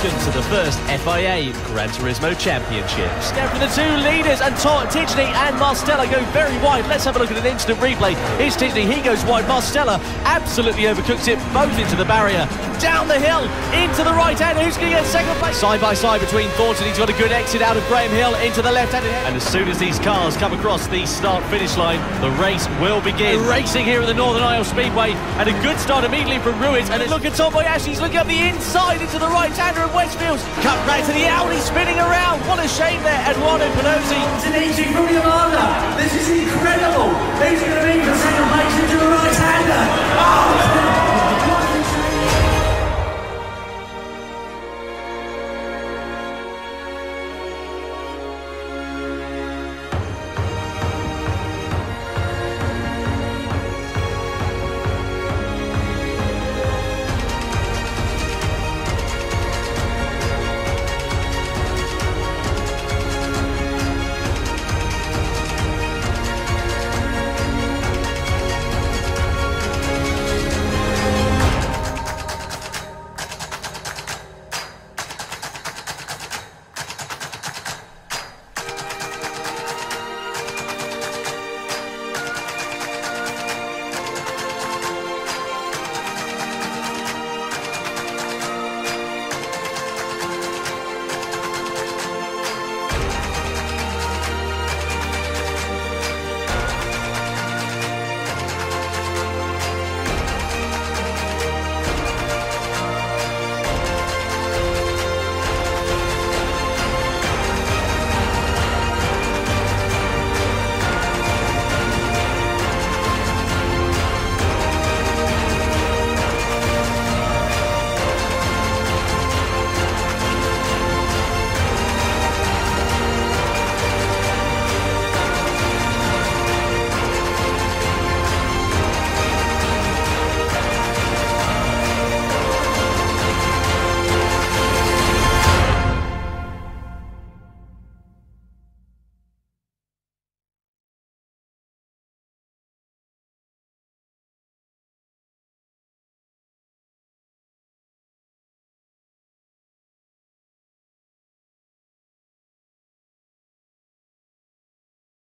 welcome to the first FIA Gran Turismo Championships. Now for the two leaders, and Tidgeny and Marstella go very wide. Let's have a look at an instant replay. Here's Tidgeny, he goes wide. Marstella absolutely overcooks it, both into the barrier. Down the hill, into the right hand. Who's going to get second place? Side by side between Thornton. He's got a good exit out of Graham Hill into the left-handed head. And as soon as these cars come across the start-finish line, the race will begin. Racing here at the Northern Isles Speedway, and a good start immediately from Ruiz. And look at Tom Boyashi, he's looking up the inside into the right-hander of Westfields. Cut back to the Audi, spinning around. What a shame there, Eduardo Panozzi. Tanucci from Yolanda. This is incredible. Who's going to be for second place into the right-hander? Oh!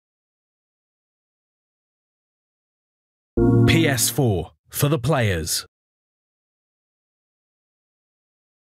PS4 for the players.